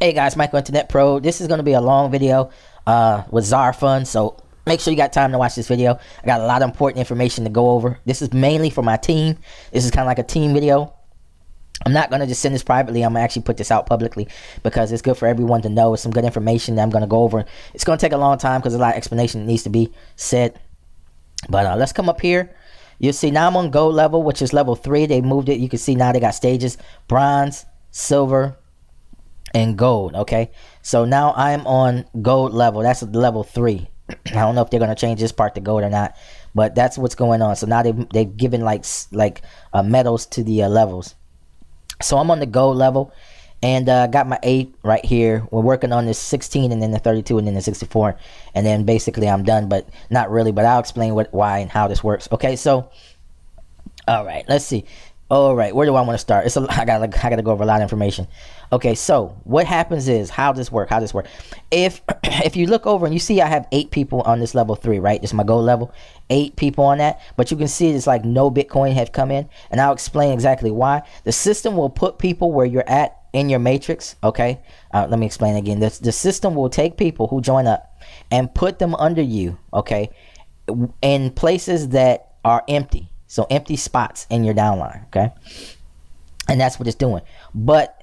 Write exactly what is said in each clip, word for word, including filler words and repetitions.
Hey guys, Michael Internet Pro. This is going to be a long video uh, with Zar Fun, so make sure you got time to watch this video. I got a lot of important information to go over. This is mainly for my team. This is kind of like a team video. I'm not going to just send this privately. I'm going to actually put this out publicly because it's good for everyone to know. It's some good information that I'm going to go over. It's going to take a long time because a lot of explanation needs to be said. But uh, let's come up here. You'll see now I'm on gold level, which is level three. They moved it. You can see now they got stages: bronze, silver, and gold. Okay, so now I'm on gold level. That's level three. I don't know if they're going to change this part to gold or not, but that's what's going on. So now they've, they've given like like uh, medals to the uh, levels. So I'm on the gold level, and I uh, got my eight right here. We're working on this sixteen, and then the thirty-two, and then the sixty-four, and then basically I'm done, but not really. But I'll explain what, why, and how this works. Okay, so all right, let's see. All right, where do I want to start? It's a, I gotta I gotta go over a lot of information. Okay, so what happens is how this work. How this work? If if you look over and you see I have eight people on this level three, right? This is my gold level. Eight people on that, but you can see it's like no Bitcoin have come in, and I'll explain exactly why. The system will put people where you're at in your matrix. Okay, uh, let me explain again. This the system will take people who join up and put them under you. Okay, in places that are empty. So empty spots in your downline, okay? And that's what it's doing. But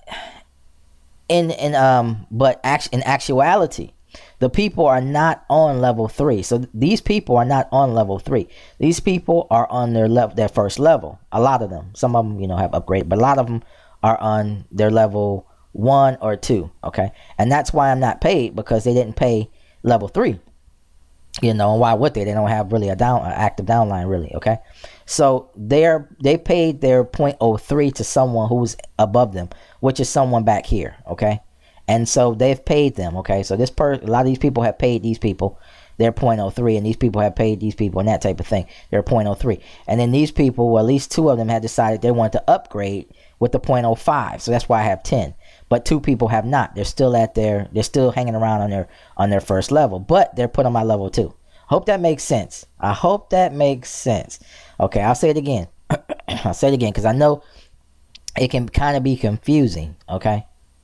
in in um but act in actuality, the people are not on level three. So th these people are not on level three. These people are on their level, their first level. A lot of them. Some of them, you know, have upgraded, but a lot of them are on their level one or two, okay? And that's why I'm not paid, because they didn't pay level three. You know, and why would they? They don't have really a down an active downline, really. Okay, so they're they paid their zero point zero three to someone who's above them, which is someone back here. Okay, and so they've paid them. Okay, so this per a lot of these people have paid these people their zero point zero three, and these people have paid these people, and that type of thing. Their zero point zero three, and then these people, well, at least two of them had decided they wanted to upgrade with the zero point zero five. So that's why I have ten. But two people have not. They're still at their, they're still hanging around on their on their first level, but they're put on my level two. Hope that makes sense. I hope that makes sense. Okay, I'll say it again. I'll say it again because I know it can kind of be confusing. Okay,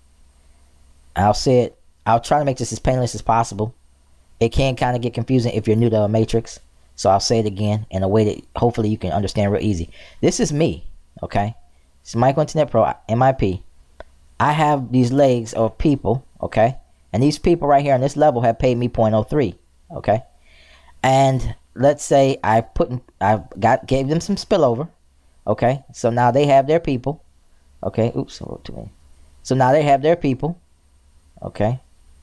I'll say it. I'll try to make this as painless as possible. It can kind of get confusing if you're new to a matrix. So I'll say it again in a way that hopefully you can understand real easy. This is me. Okay, it's Michael Internet Pro, M I P. I have these legs of people, okay? And these people right here on this level have paid me zero point zero three, okay? And let's say I put in, I got gave them some spillover, okay? So now they have their people, okay? Oops, hold to me. So now they have their people, okay?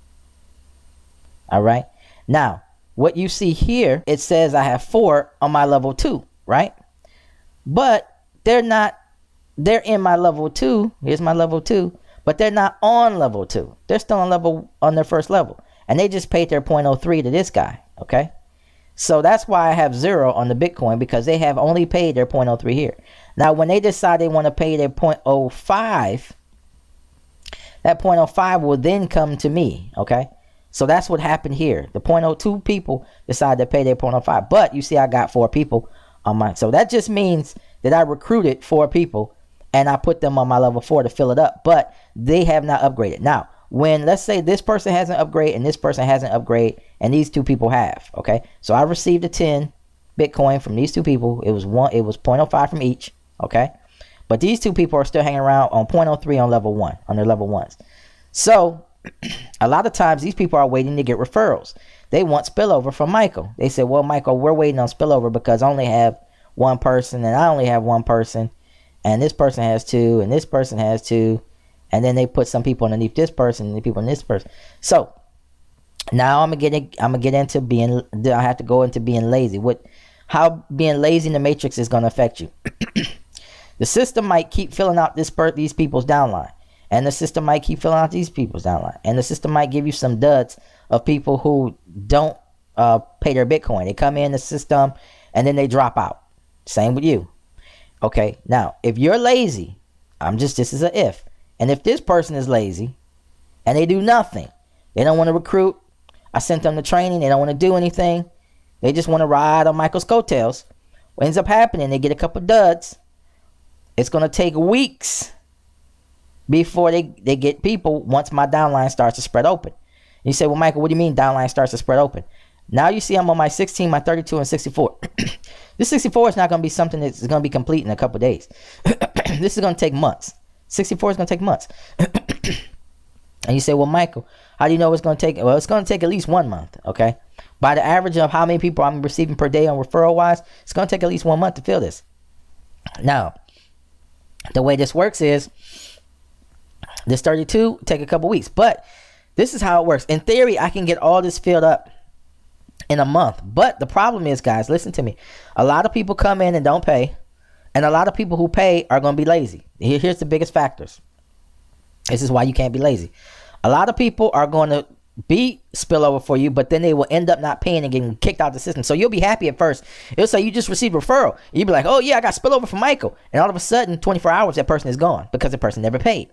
All right. Now, what you see here, it says I have four on my level two, right? But they're not, they're in my level two. Here's my level two. But they're not on level two. They're still on level on their first level. And they just paid their zero point zero three to this guy. Okay. So that's why I have zero on the Bitcoin, because they have only paid their zero point zero three here. Now, when they decide they want to pay their zero point zero five, that zero point zero five will then come to me. Okay. So that's what happened here. The zero point zero two people decided to pay their zero point zero five. But you see, I got four people on my. So that just means that I recruited four people and I put them on my level four to fill it up, but they have not upgraded. Now, when let's say this person hasn't upgraded and this person hasn't upgraded and these two people have, okay? So I received a ten Bitcoin from these two people. It was one, it was zero point zero five from each, okay? But these two people are still hanging around on zero point zero three on level one, on their level ones. So a lot of times these people are waiting to get referrals. They want spillover from Michael. They said, well, Michael, we're waiting on spillover because I only have one person and I only have one person. And this person has two, and this person has two, and then they put some people underneath this person, and the people in this person. So now I'm gonna get in, I'm gonna get into being. I have to go into being lazy. What, how being lazy in the matrix is gonna affect you? The system might keep filling out this per, these people's downline, and the system might keep filling out these people's downline, and the system might give you some duds of people who don't uh, pay their Bitcoin. They come in the system, and then they drop out. Same with you. Okay, now, if you're lazy, I'm just, this is a if. And if this person is lazy and they do nothing, they don't want to recruit, I sent them to training, they don't want to do anything, they just want to ride on Michael's coattails, what ends up happening, they get a couple duds. It's going to take weeks before they, they get people once my downline starts to spread open. You say, well, Michael, what do you mean downline starts to spread open? Now you see I'm on my sixteen, my thirty-two, and sixty-four. This sixty-four is not going to be something that's going to be complete in a couple days. This is going to take months. sixty-four is going to take months. And you say, well, Michael, how do you know it's going to take? Well, it's going to take at least one month, okay? By the average of how many people I'm receiving per day on referral-wise, it's going to take at least one month to fill this. Now, the way this works is this thirty-two take a couple weeks. But this is how it works. In theory, I can get all this filled up in a month. But the problem is, guys, listen to me. A lot of people come in and don't pay. And a lot of people who pay are going to be lazy. Here, here's the biggest factors. This is why you can't be lazy. A lot of people are going to be spillover for you, but then they will end up not paying and getting kicked out of the system. So you'll be happy at first. It'll say you just received a referral. You'll be like, oh, yeah, I got spillover from Michael. And all of a sudden, twenty-four hours, that person is gone because the person never paid.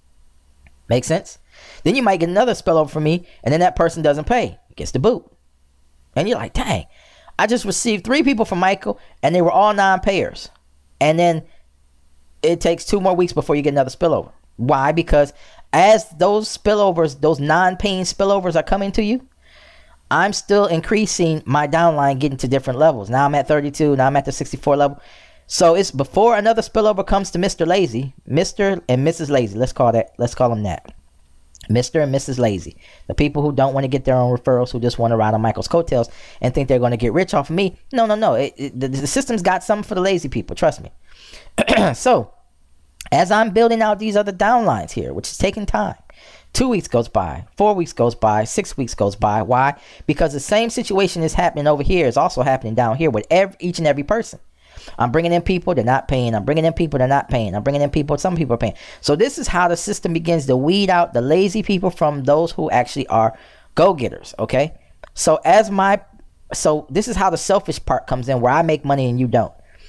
Make sense? Then you might get another spillover from me, and then that person doesn't pay. Gets the boot. And you're like, dang, I just received three people from Michael, and they were all non-payers. And then it takes two more weeks before you get another spillover. Why? Because as those spillovers, those non-paying spillovers are coming to you, I'm still increasing my downline, getting to different levels. Now I'm at thirty-two. Now I'm at the sixty-four level. So it's before another spillover comes to Mister Lazy, Mister and Missus Lazy. Let's call that. Let's call them that. Mister and Missus Lazy. The people who don't want to get their own referrals, who just want to ride on Michael's coattails and think they're going to get rich off of me. No, no, no. It, it, the, the system's got something for the lazy people. Trust me. So as I'm building out these other downlines here, which is taking time, two weeks goes by, four weeks goes by, six weeks goes by. Why? Because the same situation is happening over here is also happening down here with every, each and every person. I'm bringing in people, they're not paying. I'm bringing in people, they're not paying. I'm bringing in people, some people are paying. So this is how the system begins to weed out the lazy people from those who actually are go-getters, okay? So as my, so this is how the selfish part comes in, where I make money and you don't.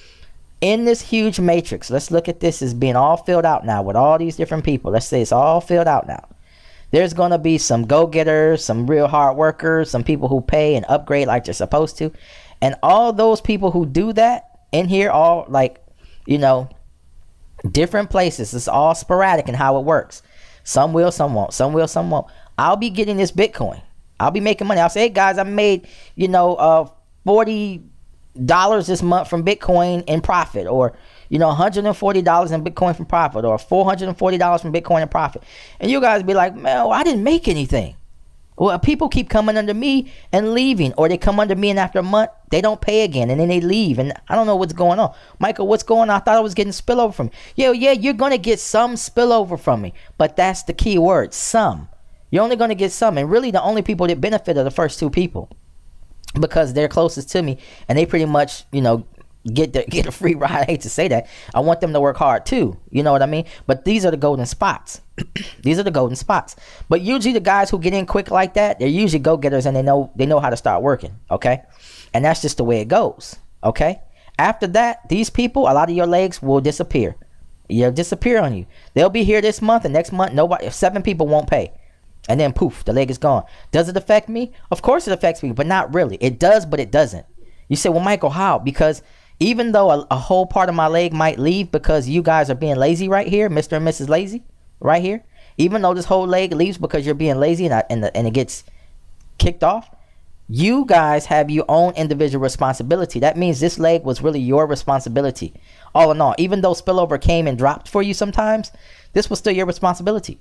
In this huge matrix, let's look at this as being all filled out now with all these different people. Let's say it's all filled out now. There's going to be some go-getters, some real hard workers, some people who pay and upgrade like they're supposed to. And all those people who do that in here, all like, you know, different places. It's all sporadic in how it works. Some will, some won't. Some will, some won't. I'll be getting this Bitcoin. I'll be making money. I'll say, hey, guys, I made, you know, uh, forty dollars this month from Bitcoin in profit, or you know, one hundred forty dollars in Bitcoin from profit, or four hundred forty dollars from Bitcoin in profit. And you guys be like, man, well, I didn't make anything. Well, people keep coming under me and leaving, or they come under me and after a month they don't pay again and then they leave, and I don't know what's going on. Michael, what's going on? I thought I was getting spillover from me. Yeah, yeah, you're gonna get some spillover from me, but that's the key word, some. You're only gonna get some, and really the only people that benefit are the first two people, because they're closest to me and they pretty much, you know, get the get a free ride. I hate to say that. I want them to work hard too, you know what I mean? But these are the golden spots. These are the golden spots. But usually the guys who get in quick like that, they're usually go-getters, and they know they know how to start working, okay? And that's just the way it goes, okay? After that, these people, a lot of your legs will disappear. You'll disappear on you. They'll be here this month, and next month nobody, seven people won't pay. And then poof, the leg is gone. Does it affect me? Of course it affects me, but not really. It does, but it doesn't. You say, well, Michael, how? Because even though a, a whole part of my leg might leave because you guys are being lazy right here, Mister and Missus Lazy, right here, even though this whole leg leaves because you're being lazy and, I, and, the, and it gets kicked off, you guys have your own individual responsibility. That means this leg was really your responsibility. All in all, even though spillover came and dropped for you sometimes, this was still your responsibility.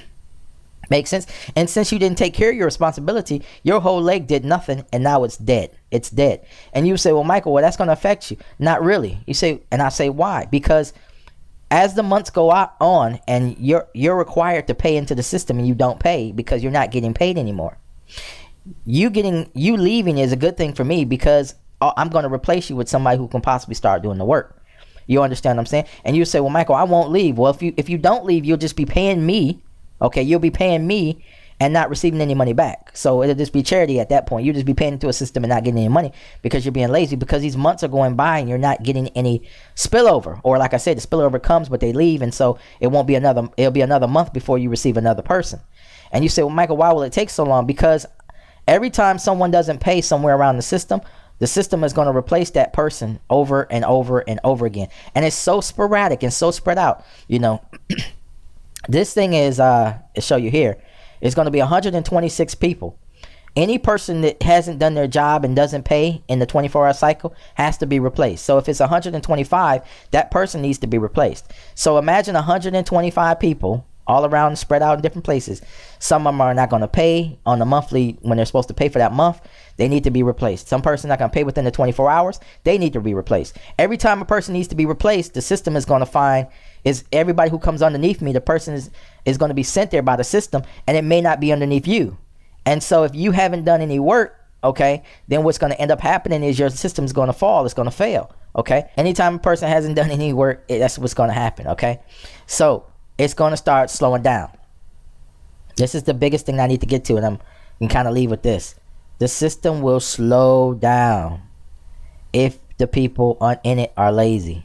Makes sense? And since you didn't take care of your responsibility, your whole leg did nothing, and now it's dead. It's dead. And you say, well, Michael, well, that's going to affect you. Not really. You say, and I say, why? Because as the months go on and you're you're required to pay into the system and you don't pay because you're not getting paid anymore, you getting you leaving is a good thing for me, because I'm going to replace you with somebody who can possibly start doing the work. You understand what I'm saying? And you say, well, Michael, I won't leave. Well, if you if you don't leave, you'll just be paying me. Okay, you'll be paying me and not receiving any money back. So it'll just be charity at that point. You'll just be paying into a system and not getting any money because you're being lazy, because these months are going by and you're not getting any spillover. Or like I said, the spillover comes, but they leave, and so it won't be another, it'll be another month before you receive another person. And you say, well, Michael, why will it take so long? Because every time someone doesn't pay somewhere around the system, the system is going to replace that person over and over and over again. And it's so sporadic and so spread out, you know. This thing is, uh, I'll show you here. It's going to be one hundred twenty-six people. Any person that hasn't done their job and doesn't pay in the twenty-four hour cycle has to be replaced. So if it's one hundred twenty-five, that person needs to be replaced. So imagine one hundred twenty-five people all around, spread out in different places. Some of them are not going to pay on the monthly when they're supposed to pay for that month. They need to be replaced. Some person not going to pay within the twenty-four hours. They need to be replaced. Every time a person needs to be replaced, the system is going to find is everybody who comes underneath me. The person is, is going to be sent there by the system, and it may not be underneath you. And so if you haven't done any work, okay, then what's going to end up happening is your system is going to fall. It's going to fail. Okay. Anytime a person hasn't done any work, it, that's what's going to happen. Okay. So it's going to start slowing down. This is the biggest thing I need to get to, and I'm can kind of leave with this. The system will slow down if the people on, in it are lazy.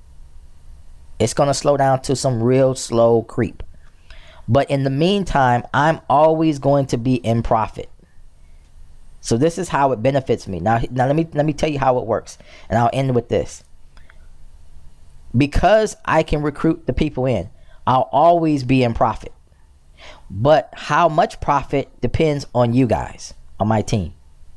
It's going to slow down to some real slow creep. But in the meantime, I'm always going to be in profit. So this is how it benefits me. Now, now let me let me tell you how it works. And I'll end with this. Because I can recruit the people in, I'll always be in profit. But how much profit depends on you guys, on my team.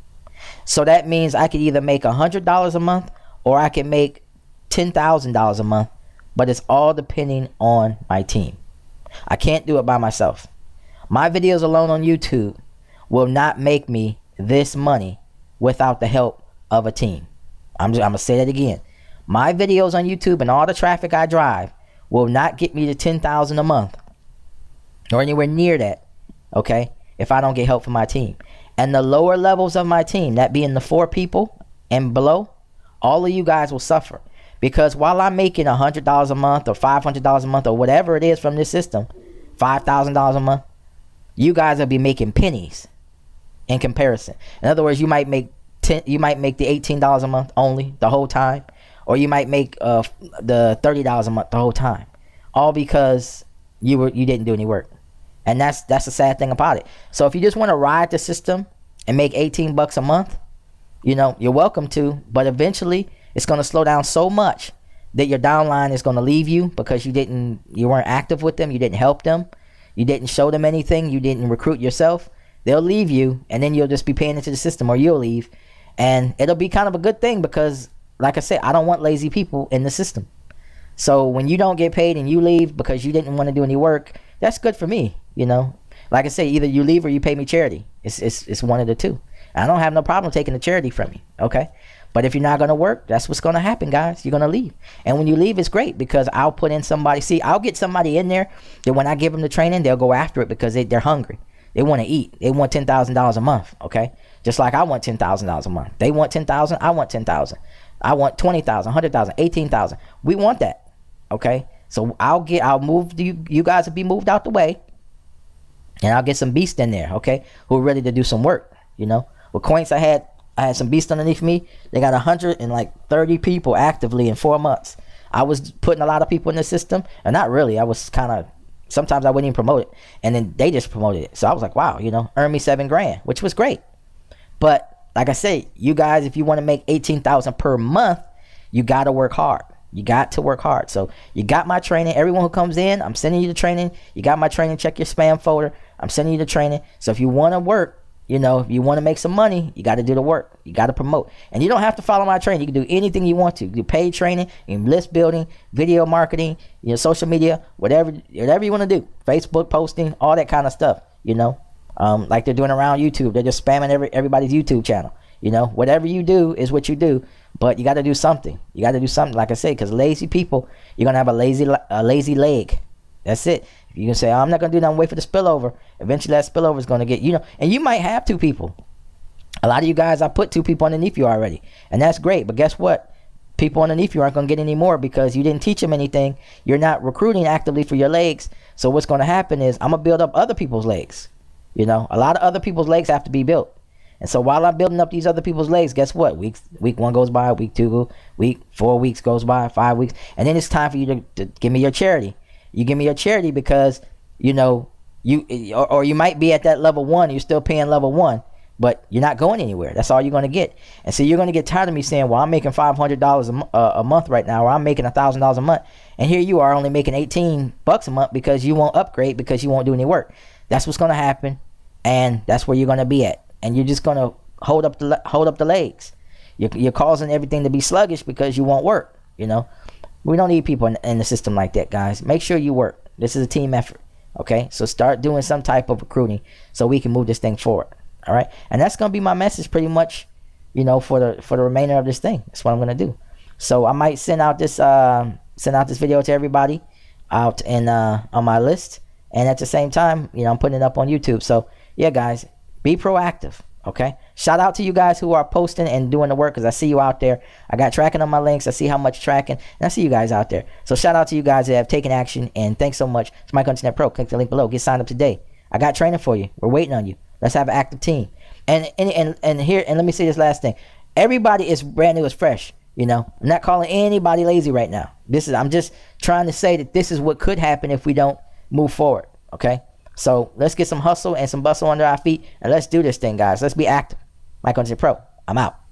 So that means I could either make one hundred dollars a month or I can make ten thousand dollars a month. But it's all depending on my team. I can't do it by myself. My videos alone on YouTube will not make me this money without the help of a team. I'm, just, I'm going to say that again. My videos on YouTube and all the traffic I drive will not get me to ten thousand dollars a month or anywhere near that, okay, if I don't get help from my team. And the lower levels of my team, that being the four people and below, all of you guys will suffer. Because while I'm making one hundred dollars a month or five hundred dollars a month or whatever it is from this system, five thousand dollars a month, you guys will be making pennies in comparison. In other words, you might make ten, you might make the eighteen dollars a month only the whole time, or you might make uh, the thirty dollars a month the whole time, all because you were you didn't do any work. And that's that's the sad thing about it. So if you just want to ride the system and make eighteen bucks a month, you know, you're welcome to, but eventually it's going to slow down so much that your downline is going to leave you because you didn't, you weren't active with them. You didn't help them. You didn't show them anything. You didn't recruit yourself. They'll leave you, and then you'll just be paying into the system, or you'll leave. And it'll be kind of a good thing because, like I said, I don't want lazy people in the system. So when you don't get paid and you leave because you didn't want to do any work, that's good for me. You know, like I say, either you leave or you pay me charity. It's, it's, it's one of the two. I don't have no problem taking the charity from you. Okay. But if you're not going to work, that's what's going to happen, guys. You're going to leave. And when you leave, it's great because I'll put in somebody. See, I'll get somebody in there that when I give them the training, they'll go after it because they, they're hungry. They want to eat. They want ten thousand dollars a month, okay? Just like I want ten thousand dollars a month. They want ten thousand dollars. I want ten thousand dollars. I want twenty thousand dollars, one hundred thousand dollars, eighteen thousand dollars. We want that, okay? So I'll get, I'll move, you, you guys will be moved out the way. And I'll get some beasts in there, okay? Who are ready to do some work, you know? With Coins, I had I had some beasts underneath me. They got one hundred thirty people actively in four months. I was putting a lot of people in the system, and not really. I was kind of, sometimes I wouldn't even promote it, and then they just promoted it. So I was like, wow, you know, earn me seven grand, which was great. But like I say, you guys, if you want to make eighteen thousand per month, you got to work hard. You got to work hard. So you got my training. Everyone who comes in, I'm sending you the training. You got my training. Check your spam folder. I'm sending you the training. So if you want to work, you know, if you want to make some money, you got to do the work. You got to promote. And you don't have to follow my training. You can do anything you want to. You can do paid training, you can list building, video marketing, you know, social media, whatever whatever you want to do. Facebook posting, all that kind of stuff, you know. Um, like they're doing around YouTube. They're just spamming every everybody's YouTube channel. You know, whatever you do is what you do. But you got to do something. You got to do something, like I said, because lazy people, you're going to have a lazy, a lazy leg. That's it. You can say, oh, I'm not going to do nothing, wait for the spillover. Eventually that spillover is going to get, you know, and you might have two people. A lot of you guys, I put two people underneath you already. And that's great. But guess what? People underneath you aren't going to get any more because you didn't teach them anything. You're not recruiting actively for your legs. So what's going to happen is I'm going to build up other people's legs. You know, a lot of other people's legs have to be built. And so while I'm building up these other people's legs, guess what? Week, week one goes by, week two, go, week, four weeks goes by, five weeks. And then it's time for you to, to give me your charity. You give me your charity because, you know, you or, or you might be at that level one. You're still paying level one. but you're not going anywhere. That's all you're going to get. And so you're going to get tired of me saying, well, I'm making five hundred dollars a, mo- uh, a month right now, or I'm making one thousand dollars a month. And here you are only making eighteen bucks a month because you won't upgrade, because you won't do any work. That's what's going to happen. And that's where you're going to be at. And you're just going to hold up the hold up the legs. You're, you're causing everything to be sluggish because you won't work. You know, we don't need people in, in the system like that, guys. Make sure you work. This is a team effort. Okay, so start doing some type of recruiting so we can move this thing forward. All right, and that's gonna be my message pretty much, you know, for the for the remainder of this thing. That's what I'm gonna do. So I might send out this uh, send out this video to everybody out in uh, on my list, and at the same time, you know, I'm putting it up on YouTube. So yeah, guys, be proactive. Okay, shout out to you guys who are posting and doing the work, because I see you out there. I got tracking on my links. I see how much tracking, and I see you guys out there. So shout out to you guys that have taken action, and thanks so much. It's Mike Internet Pro. Click the link below. Get signed up today. I got training for you. We're waiting on you. Let's have an active team. And and and, and here, and let me say this last thing. Everybody is brand new, is fresh. You know, I'm not calling anybody lazy right now. This is I'm just trying to say that this is what could happen if we don't move forward. Okay. So let's get some hustle and some bustle under our feet, and let's do this thing, guys. Let's be active. Mike Internet Pro. I'm out.